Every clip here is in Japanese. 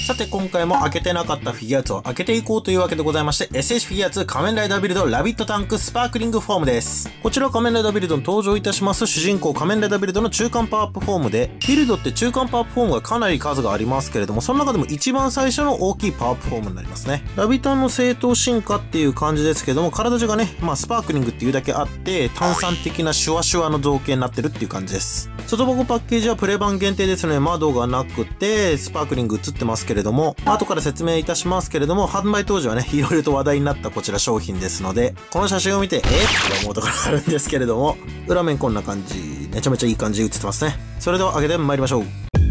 さて今回も開けてなかったフィギュアーツを開けていこうというわけでございまして、SH フィギュアーツ仮面ライダービルドラビットタンクスパークリングフォームです。こちら仮面ライダービルドに登場いたします主人公仮面ライダービルドの中間パワーアップフォームで、ビルドって中間パワーアップフォームがかなり数がありますけれども、その中でも一番最初の大きいパワーアップフォームになりますね。ラビタンの正当進化っていう感じですけども、体中がね、スパークリングっていうだけあって、炭酸的なシュワシュワの造形になってるっていう感じです。外箱パッケージはプレ版限定ですね。窓がなくて、スパークリング映ってますけれども、後から説明いたしますけれども、販売当時はね、いろいろと話題になったこちら商品ですので、この写真を見て、って思うところがあるんですけれども、裏面こんな感じ、めちゃめちゃいい感じで映ってますね。それでは開けて参りましょう。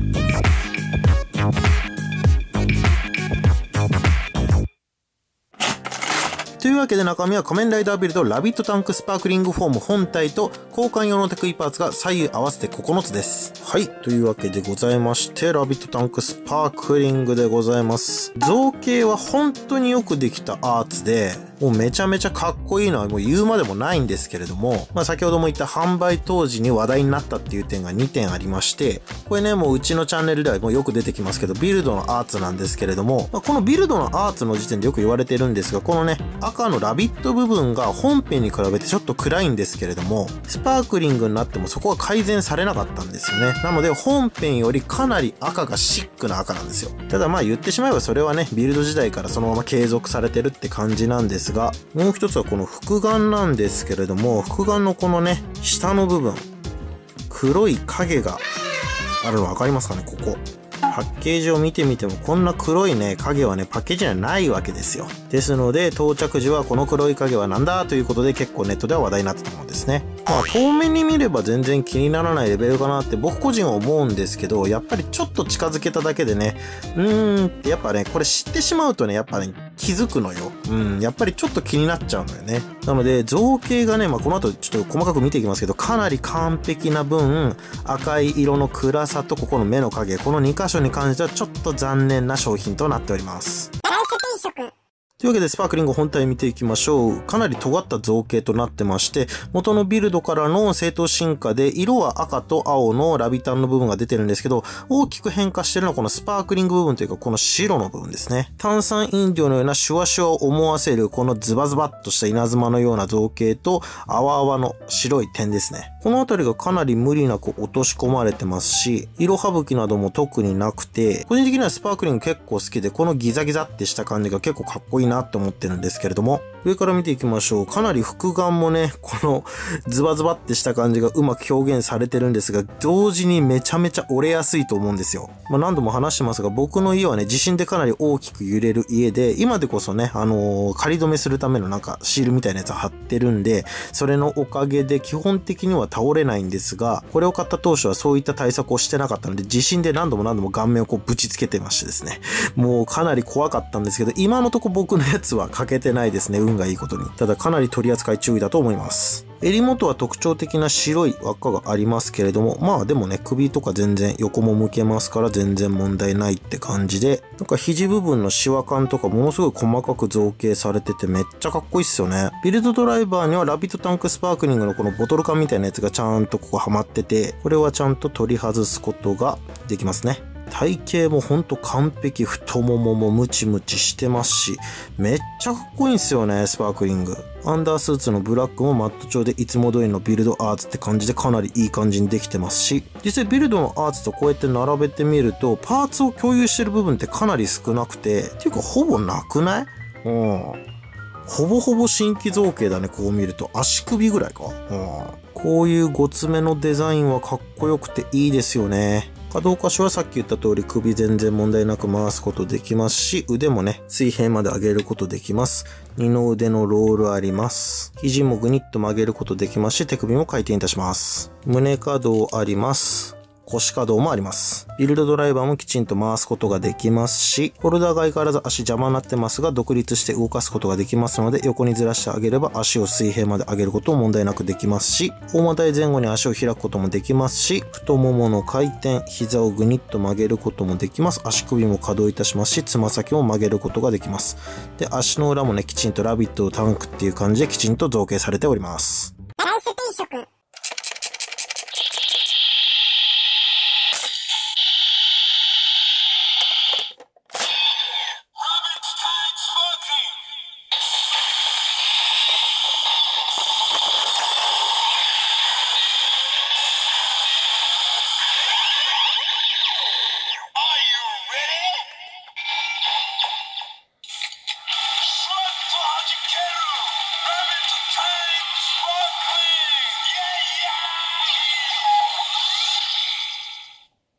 というわけで中身は仮面ライダービルドラビットタンクスパークリングフォーム本体と交換用のテクイパーツが左右合わせて9つです。はい。というわけでございまして、ラビットタンクスパークリングでございます。造形は本当によくできたアーツで、もうめちゃめちゃかっこいいのはもう言うまでもないんですけれども、先ほども言った販売当時に話題になったっていう点が2点ありまして、これね、もううちのチャンネルではもうよく出てきますけど、ビルドのアーツなんですけれども、このビルドのアーツの時点でよく言われてるんですが、このね、赤のラビット部分が本編に比べてちょっと暗いんですけれども、スパークリングになってもそこは改善されなかったんですよね。なので本編よりかなり赤がシックな赤なんですよ。ただ言ってしまえばそれはね、ビルド時代からそのまま継続されてるって感じなんですが、もう一つはこの複眼なんですけれども、複眼のこのね、下の部分、黒い影があるの分かりますかね、ここ。パッケージを見てみてもこんな黒いね、影はね、パッケージにはないわけですよ。ですので、到着時はこの黒い影はなんだということで結構ネットでは話題になってたものですね。遠目に見れば全然気にならないレベルかなって僕個人は思うんですけど、やっぱりちょっと近づけただけでね、ってやっぱね、これ知ってしまうとね、やっぱね、気づくのよ。やっぱりちょっと気になっちゃうのよね。なので、造形がね、この後ちょっと細かく見ていきますけど、かなり完璧な分、赤い色の暗さとここの目の影、この2箇所に関してはちょっと残念な商品となっております。というわけでスパークリング本体見ていきましょう。かなり尖った造形となってまして、元のビルドからの正当進化で、色は赤と青のラビタンの部分が出てるんですけど、大きく変化してるのはこのスパークリング部分というか、この白の部分ですね。炭酸飲料のようなシュワシュワを思わせる、このズバズバっとした稲妻のような造形と、泡泡の白い点ですね。このあたりがかなり無理なく落とし込まれてますし、色省きなども特になくて、個人的にはスパークリング結構好きで、このギザギザってした感じが結構かっこいいなって思ってるんですけれども、上から見ていきましょう。かなり複眼もね、このズバズバってした感じがうまく表現されてるんですが、同時にめちゃめちゃ折れやすいと思うんですよ。何度も話してますが、僕の家はね、地震でかなり大きく揺れる家で、今でこそね、仮止めするためのシールみたいなやつ貼ってるんで、それのおかげで基本的には倒れないんですが、これを買った当初はそういった対策をしてなかったので、地震で何度も顔面をぶちつけてましてですね、もうかなり怖かったんですけど、今のとこ僕のやつは欠けてないですね。運がいいことに。ただかなり取り扱い注意だと思います。襟元は特徴的な白い輪っかがありますけれども、でもね、首とか全然横も向けますから全然問題ないって感じで、肘部分のシワ感とかものすごい細かく造形されててめっちゃかっこいいっすよね。ビルドドライバーにはラビットタンクスパークリングのこのボトル缶みたいなやつがちゃんとここはまってて、これはちゃんと取り外すことができますね。体型もほんと完璧、太もももムチムチしてますし、めっちゃかっこいいんすよね、スパークリング。アンダースーツのブラックもマット調でいつも通りのビルドアーツって感じでかなりいい感じにできてますし、実際ビルドのアーツとこうやって並べてみると、パーツを共有してる部分ってかなり少なくて、っていうかほぼなくない？ほぼほぼ新規造形だね、こう見ると。足首ぐらいか。こういうごつめのデザインはかっこよくていいですよね。可動箇所はさっき言った通り首全然問題なく回すことできますし、腕もね、水平まで上げることできます。二の腕のロールあります。肘もぐにっと曲げることできますし、手首も回転いたします。胸可動あります。腰可動もあります。ビルドドライバーもきちんと回すことができますし、ホルダーが相変わらず足邪魔になってますが、独立して動かすことができますので、横にずらしてあげれば足を水平まで上げることも問題なくできますし、大股台前後に足を開くこともできますし、太ももの回転、膝をぐにっと曲げることもできます。足首も可動いたしますし、つま先も曲げることができます。で、足の裏もね、きちんとラビットタンクっていう感じできちんと造形されております。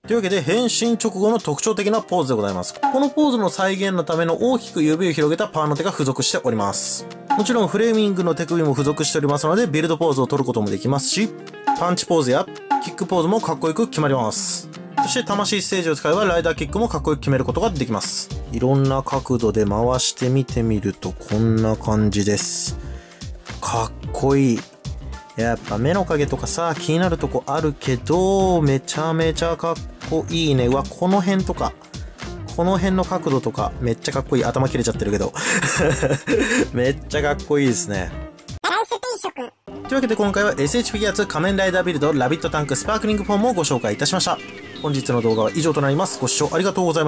というわけで、変身直後の特徴的なポーズでございます。このポーズの再現のための大きく指を広げたパーの手が付属しております。もちろんフレーミングの手首も付属しておりますので、ビルドポーズを取ることもできますし、パンチポーズやキックポーズもかっこよく決まります。そして魂ステージを使えばライダーキックもかっこよく決めることができます。いろんな角度で回してみてみるとこんな感じです。かっこいい。やっぱ目の影とかさ、気になるとこあるけど、めちゃめちゃかっこいいね。うわ、この辺とか、この辺の角度とか、めっちゃかっこいい。頭切れちゃってるけど。めっちゃかっこいいですね。というわけで今回は SH フィギュア2仮面ライダービルドラビットタンクスパークリングフォームをご紹介いたしました。本日の動画は以上となります。ご視聴ありがとうございま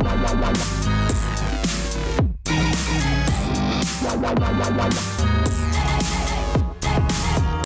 した。Wow.